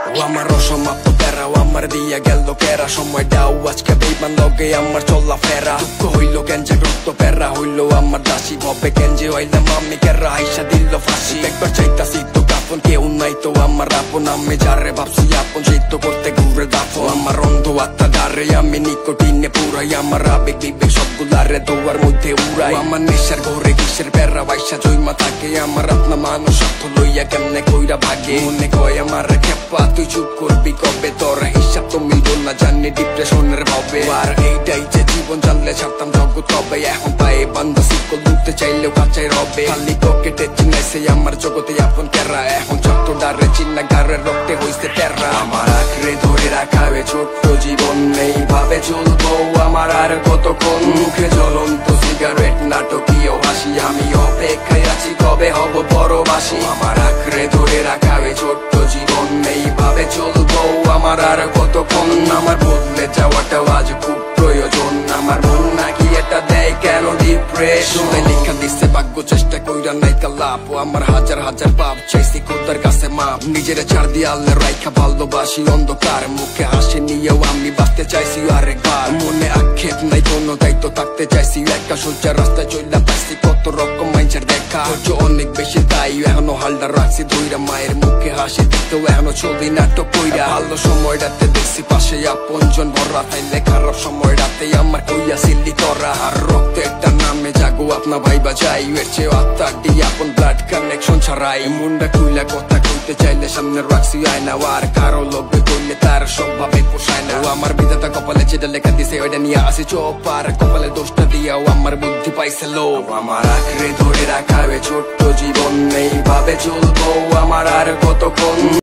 ও আমার অসমাপ্ত প্যারা, ও আমার দিয়া গেল কেরা। সময়টাও আজকে বেইমান লগে আমার চলা ফেরা। দুঃখ হইল কেঞ্জে রক্ত প্যারা হইল আমার দাসী। ভবে কেঞ্জে হইলাম আমি কেরা, আইসা দিল ফাঁসি। একবার চাইতাছি তো কাপন, কেউ নাই তো আমার আপন। আমি যারে ভাবছি আপন, সেই তো করতে ঘুরে দাফন। আমার অন্ধ আত্মা ডারে, আমি নিকোটিনে পুরাই। আমার আবেগ বিবেক সবগুলারে দোয়ার মধ্যে উড়াই। আমার নেশার ঘরে কিসের প্যারা বাইসা জৈমা থাকে। আমার আপনা মানুষ স্বার্থ লইয়া কেমনে কইরা ভাগে। মনে কয় আমার খেপা, তুই চুপ করবি কবে? তোর হিসাব তো মিলব না, জানি ডিপ্রেশনের ভাবে। আর এইটাই যে জীবন, জানলে ছাড়তাম জগৎ তবে। এখন পায়ে বান্ধা শিকল, দুলতে চাইলেও কাঁচাই রবে। খালি পকেটে চিনাইছে আমার জগতে আপন কেরা। এখন ছোট্ট ডারে চিন্না গারে রক্তে হইছে তেরা। আমার আঁকড়ে ধরে রাখা ছোট্ট জীবন, এইভাবে চলবো আমার আর কতক্ষণ? মুখে জ্বলন্ত সিগারেট, নাটকীয় হাসি। আমি অপেক্ষায় আছি কবে হব পরবাসী। আমার আঁকড়ে ধরে রাখা ছোট্ট জীবন, এইভাবে চলবো আমার আর কতক্ষণ? আমার বদলে যাওয়াটাও আজ খুব প্রয়োজন। আমার মন নাকি এটা দেয় কেন ডিপ্রেশন? লেখা দিচ্ছে ভাগ্য, চেষ্টা কইরা নাই লাভ। আমার হাজার হাজার পাপ চাইছি খোদার কাছে মাপ। নিজের চার দেয়ালে রাইখা ভালোবাসি অন্ধকার। মুখে হাসি নিয়েও আমি বাঁচতে চাইছি আরেকবার। মনে আক্ষেপ নাই কোনো, দায়িত্ব থাকতে চাইছি একা। সোজা রাস্তায় চইলা পাইছি কত রকম মানুষের দেখা। ধৈর্য অনেক বেশি, তাই এখনো হালটা রাখছি ধইরা। মায়ের মুখে হাসি দিতেও এখনো চলতি নাটক কইরা। ভালো সময়টাতে দেখছি পাশে আপনজন ভরা, তাইলে খারাপ সময়টাতে আমার কইয়াছিলি তোরা। আর রক্তে একটা নামে জাগো আপনা ভাইবা যাই। এর চেয়ে আত্মা দিয়ে আপন ব্লাড কানেকশন ছাড়াই। মুন্ডা খুইলা কথা কইতে চাইলে সামনে রাখছি আয়না। আর কারো লোভে কইলে তার সবভাবে পোষায় না। ও আমার বিধাতা কপালে যেটা লেখা দিছে ওইটা নিয়ে আসি চোপ। আর কপালে দোষটা দিয়াও আমার বুদ্ধি পাইছে লো। আমার আঁকড়ে ধরে রাখা ছোট্ট জীবন, এইভাবে চলবো আমার আর কতক্ষণ?